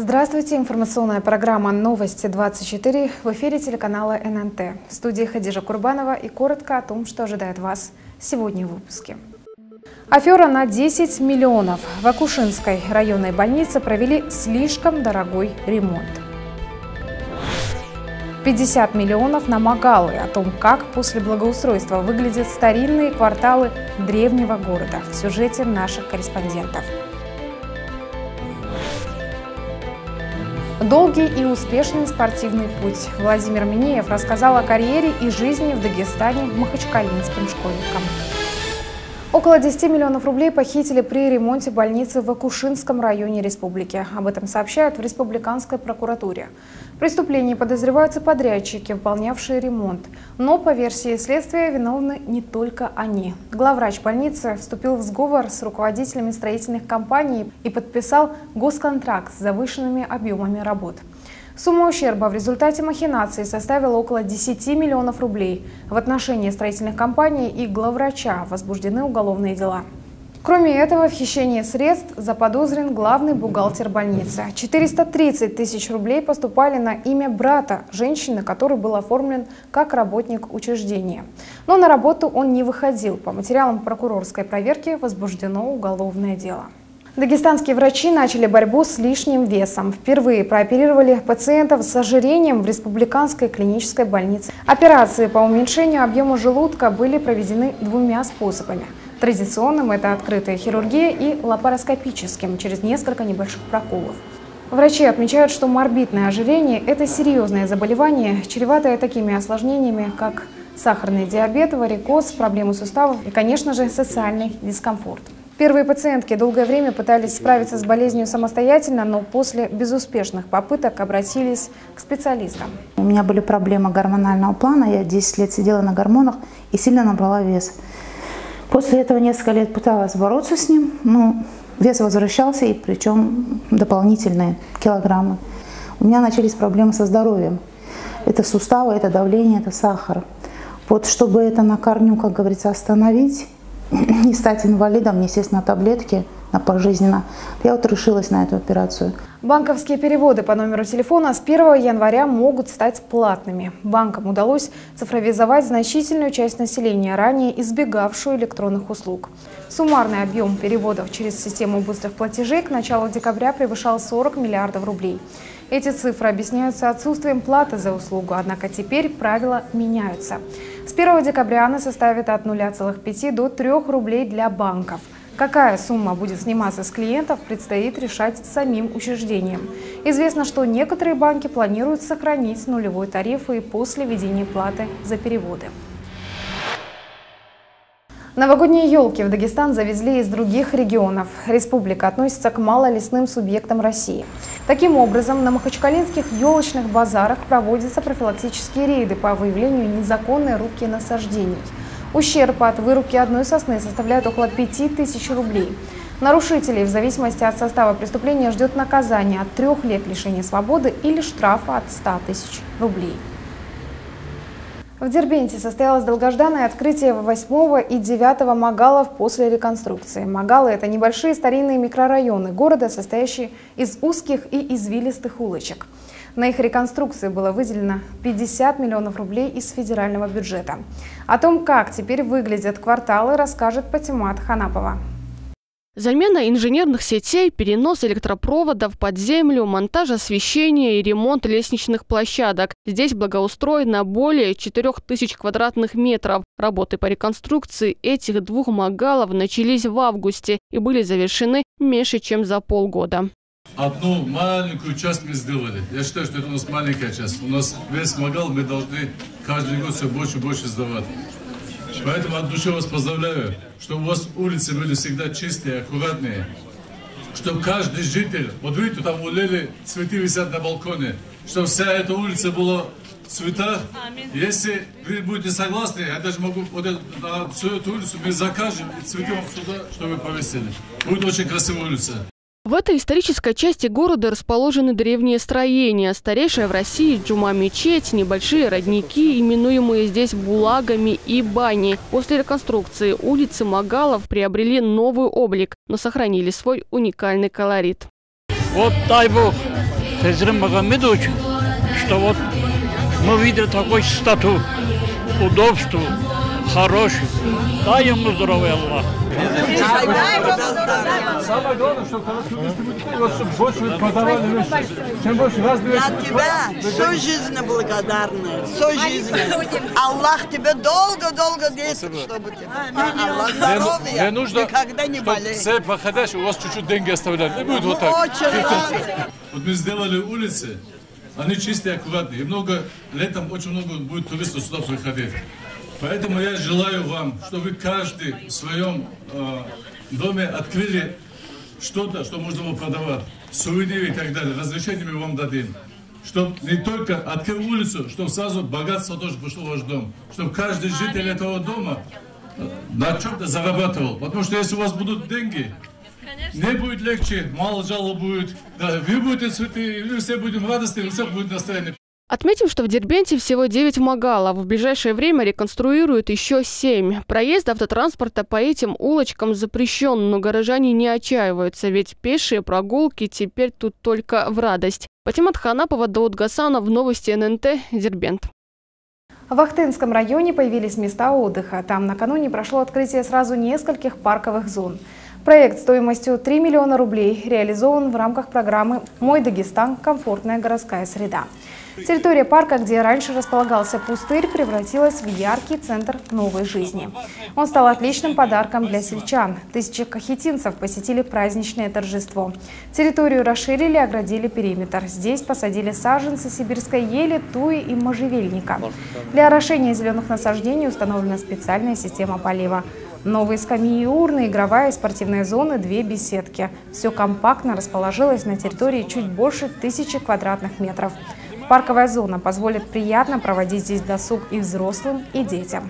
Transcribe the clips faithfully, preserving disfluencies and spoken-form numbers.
Здравствуйте. Информационная программа «Новости двадцать четыре» в эфире телеканала эн эн тэ. В студии Хадижа Курбанова и коротко о том, что ожидает вас сегодня в выпуске. Афера на десять миллионов. В Акушинской районной больнице провели слишком дорогой ремонт. пятьдесят миллионов на Магалы. О том, как после благоустройства выглядят старинные кварталы древнего города. В сюжете наших корреспондентов. Долгий и успешный спортивный путь. Владимир Минеев рассказал о карьере и жизни в Дагестане махачкалинским школьникам. Около десяти миллионов рублей похитили при ремонте больницы в Акушинском районе республики. Об этом сообщают в республиканской прокуратуре. В преступлении подозреваются подрядчики, выполнявшие ремонт. Но, по версии следствия, виновны не только они. Главврач больницы вступил в сговор с руководителями строительных компаний и подписал госконтракт с завышенными объемами работ. Сумма ущерба в результате махинации составила около десяти миллионов рублей. В отношении строительных компаний и главврача возбуждены уголовные дела. Кроме этого, в хищении средств заподозрен главный бухгалтер больницы. четыреста тридцать тысяч рублей поступали на имя брата женщины, который был оформлен как работник учреждения. Но на работу он не выходил. По материалам прокурорской проверки возбуждено уголовное дело. Дагестанские врачи начали борьбу с лишним весом. Впервые прооперировали пациентов с ожирением в республиканской клинической больнице. Операции по уменьшению объема желудка были проведены двумя способами. Традиционным – это открытая хирургия, и лапароскопическим, через несколько небольших проколов. Врачи отмечают, что морбидное ожирение – это серьезное заболевание, чреватое такими осложнениями, как сахарный диабет, варикоз, проблемы суставов и, конечно же, социальный дискомфорт. Первые пациентки долгое время пытались справиться с болезнью самостоятельно, но после безуспешных попыток обратились к специалистам. У меня были проблемы гормонального плана, я десять лет сидела на гормонах и сильно набрала вес. После этого несколько лет пыталась бороться с ним, но вес возвращался, и причем дополнительные килограммы. У меня начались проблемы со здоровьем. Это суставы, это давление, это сахар. Вот чтобы это на корню, как говорится, остановить, не стать инвалидом, не сесть на таблетки на пожизненно, я вот решилась на эту операцию. Банковские переводы по номеру телефона с первого января могут стать платными. Банкам удалось цифровизовать значительную часть населения, ранее избегавшую электронных услуг. Суммарный объем переводов через систему быстрых платежей к началу декабря превышал сорок миллиардов рублей. Эти цифры объясняются отсутствием платы за услугу, однако теперь правила меняются. С первого декабря она составит от нуля целых пяти до трёх рублей для банков. Какая сумма будет сниматься с клиентов, предстоит решать самим учреждениям. Известно, что некоторые банки планируют сохранить нулевой тариф и после введения платы за переводы. Новогодние елки в Дагестан завезли из других регионов. Республика относится к малолесным субъектам России. Таким образом, на махачкалинских елочных базарах проводятся профилактические рейды по выявлению незаконной рубки насаждений. Ущерб от вырубки одной сосны составляет около пяти тысяч рублей. Нарушителей в зависимости от состава преступления ждет наказание от трех лет лишения свободы или штрафа от ста тысяч рублей. В Дербенте состоялось долгожданное открытие восьмого и девятого Магалов после реконструкции. Магалы – это небольшие старинные микрорайоны города, состоящие из узких и извилистых улочек. На их реконструкции было выделено пятьдесят миллионов рублей из федерального бюджета. О том, как теперь выглядят кварталы, расскажет Патимат Ханапова. Замена инженерных сетей, перенос электропроводов под землю, монтаж освещения и ремонт лестничных площадок. Здесь благоустроено более четырёх тысяч квадратных метров. Работы по реконструкции этих двух магалов начались в августе и были завершены меньше, чем за полгода. Одну маленькую часть мы сделали. Я считаю, что это у нас маленькая часть. У нас весь магал мы должны каждый год все больше и больше сдавать. Поэтому от души вас поздравляю, чтобы у вас улицы были всегда чистые, аккуратные. Чтобы каждый житель, вот видите, там у Лели цветы висят на балконе, чтобы вся эта улица была в цветах. Если вы будете согласны, я даже могу вот эту, на всю эту улицу мы закажем и цветы вам сюда, чтобы вы повесили. Будет очень красивая улица. В этой исторической части города расположены древние строения. Старейшая в России джума-мечеть, небольшие родники, именуемые здесь булагами, и бани. После реконструкции улицы Магалов приобрели новый облик, но сохранили свой уникальный колорит. Вот дай Бог, Фазиру Магомедовичу, что вот мы видели такой статус, удобство, хороший. Дай ему здоровья, Аллах. Самое главное, чтобы туристы вот, чтобы больше продавали вещи. Чем больше разные вещи. Я тебя всю жизнь благодарна. Всю жизнь. Аллах тебе долго-долго действует, чтобы тебе. Аллах здоровья. Никогда не болей. Все проходящие у вас чуть-чуть деньги оставляют. Не будет вот так. Очень рад. Вот мы сделали улицы. Они чистые, аккуратные. И много, летом очень много будет туристов сюда приходить. Поэтому я желаю вам, чтобы вы каждый в своем э, доме открыли что-то, что можно было продавать. Сувениры и так далее. Разрешение мы вам дадим. Чтобы не только открыл улицу, чтобы сразу богатство тоже пришло в ваш дом. Чтобы каждый житель этого дома на чем-то зарабатывал. Потому что если у вас будут деньги, не будет легче, мало жалоб будет. Да, вы будете цветы, мы все будем радостны, у всех будет настроение. Отметим, что в Дербенте всего девять магалов. В ближайшее время реконструируют еще семь. Проезд автотранспорта по этим улочкам запрещен, но горожане не отчаиваются, ведь пешие прогулки теперь тут только в радость. Патимат Ханапова, Дауд Гасанов, новости эн эн тэ, Дербент. В Ахтынском районе появились места отдыха. Там накануне прошло открытие сразу нескольких парковых зон. Проект стоимостью три миллиона рублей реализован в рамках программы «Мой Дагестан. Комфортная городская среда». Территория парка, где раньше располагался пустырь, превратилась в яркий центр новой жизни. Он стал отличным подарком для сельчан. Тысячи кахетинцев посетили праздничное торжество. Территорию расширили, оградили периметр. Здесь посадили саженцы сибирской ели, туи и можжевельника. Для орошения зеленых насаждений установлена специальная система полива. Новые скамьи и урны, игровая и спортивная зоны, две беседки. Все компактно расположилось на территории чуть больше тысячи квадратных метров. Парковая зона позволит приятно проводить здесь досуг и взрослым, и детям.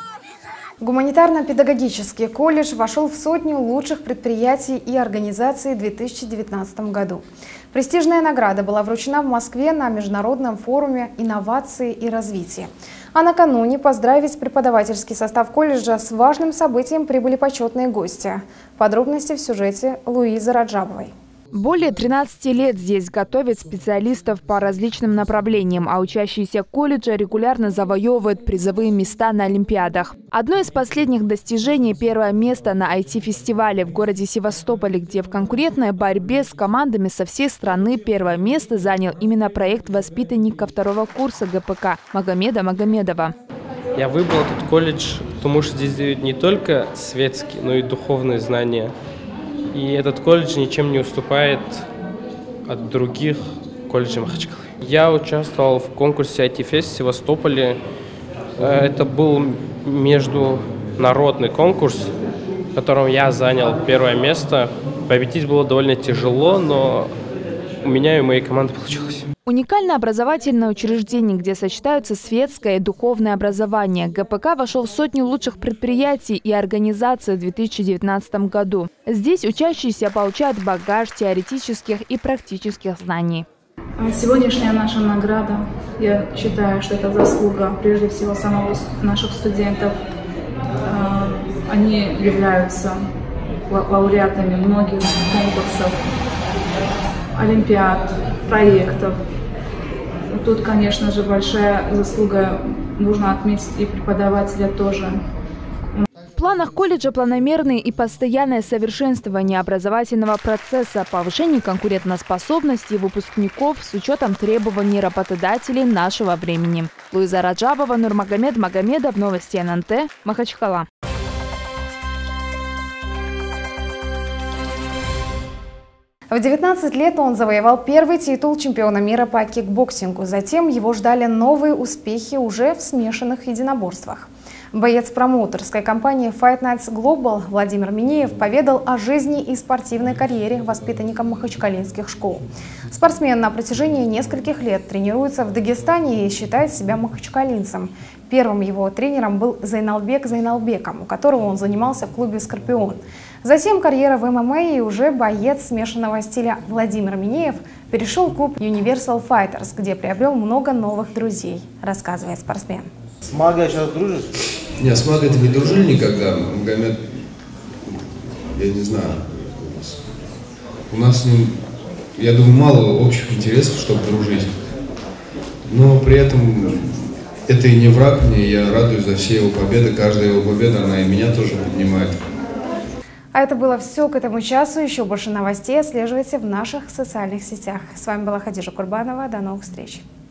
Гуманитарно-педагогический колледж вошел в сотню лучших предприятий и организаций в две тысячи девятнадцатом году. Престижная награда была вручена в Москве на Международном форуме «Инновации и развитие». А накануне поздравить преподавательский состав колледжа с важным событием прибыли почетные гости. Подробности в сюжете Луизы Раджабовой. Более тринадцати лет здесь готовят специалистов по различным направлениям, а учащиеся колледжа регулярно завоевывают призовые места на олимпиадах. Одно из последних достижений – первое место на ай ти-фестивале в городе Севастополе, где в конкурентной борьбе с командами со всей страны первое место занял именно проект воспитанника второго курса гэ пэ ка Магомеда Магомедова. Я выбрал этот колледж, потому что здесь дают не только светские, но и духовные знания. И этот колледж ничем не уступает от других колледжей Махачкалы. Я участвовал в конкурсе ай ти-фест в Севастополе. Это был международный конкурс, в котором я занял первое место. Победить было довольно тяжело, но у меня и у моей команды получилось. Уникальное образовательное учреждение, где сочетаются светское и духовное образование. гэ пэ ка вошел в сотню лучших предприятий и организаций в две тысячи девятнадцатом году. Здесь учащиеся получают багаж теоретических и практических знаний. Сегодняшняя наша награда, я считаю, что это заслуга прежде всего самого наших студентов. Они являются лауреатами многих конкурсов, олимпиад, проектов. Тут, конечно же, большая заслуга, нужно отметить, и преподавателя тоже. В планах колледжа планомерное и постоянное совершенствование образовательного процесса, повышение конкурентоспособности выпускников с учетом требований работодателей нашего времени. Луиза Раджабова, Нурмагомед Магомедов, новости эн эн тэ, Махачкала. В девятнадцать лет он завоевал первый титул чемпиона мира по кикбоксингу. Затем его ждали новые успехи уже в смешанных единоборствах. Боец промоутерской компании Fight Nights Global Владимир Минеев поведал о жизни и спортивной карьере воспитанника махачкалинских школ. Спортсмен на протяжении нескольких лет тренируется в Дагестане и считает себя махачкалинцем. Первым его тренером был Зайналбек Зайналбеком, у которого он занимался в клубе «Скорпион». Затем карьера в эм эм а, и уже боец смешанного стиля Владимир Минеев перешел в клуб Universal Fighters, где приобрел много новых друзей, рассказывает спортсмен. С Магой сейчас дружишь? Нет, с Магой-то не дружили никогда. Магомед, я не знаю. У нас с ним я думаю, мало общих интересов, чтобы дружить. Но при этом это и не враг мне, я радуюсь за все его победы. Каждая его победа, она и меня тоже поднимает. А это было все к этому часу. Еще больше новостей отслеживайте в наших социальных сетях. С вами была Хадижа Курбанова. До новых встреч.